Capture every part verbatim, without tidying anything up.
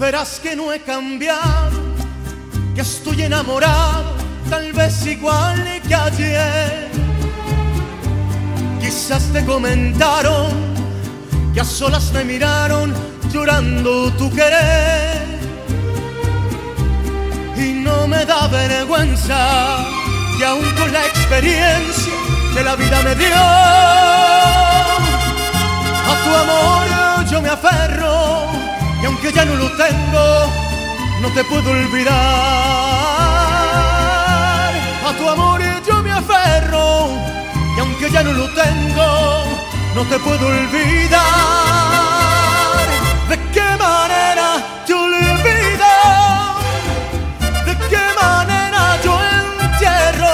verás que no he cambiado, que estoy enamorado, tal vez igual que ayer. Quizás te comentaron que a solas me miraron llorando tu querer. Y no me da vergüenza que aún con la experiencia que la vida me dio, a tu amor yo me aferro, y aunque ya no lo tengo, no te puedo olvidar. A tu amor yo me aferro, y aunque ya no lo tengo, no te puedo olvidar. ¿De qué manera te olvido? ¿De qué manera yo entierro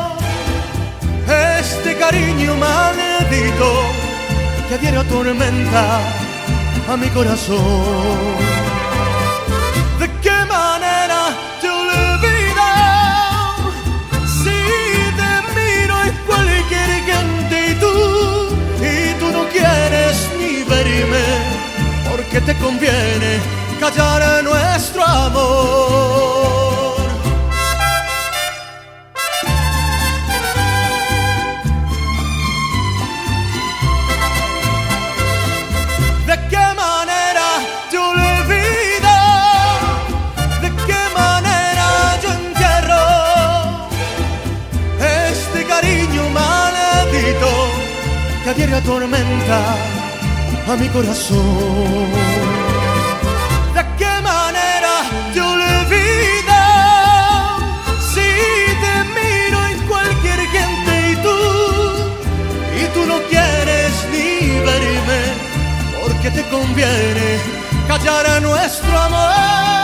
este cariño maldito que a diario atormenta a mi corazón? ¿De qué manera te olvido si te miro en cualquier gente y tú, y tú no quieres ni verme porque te conviene callar nuestro amor? ¿De qué manera te olvido? ¿De qué manera yo entierro este cariño maldito que a diario atormenta a mi corazón? ¿De qué manera te olvido si te miro en cualquier gente y tú, y tú no quieres ni verme porque te conviene callar a nuestro amor?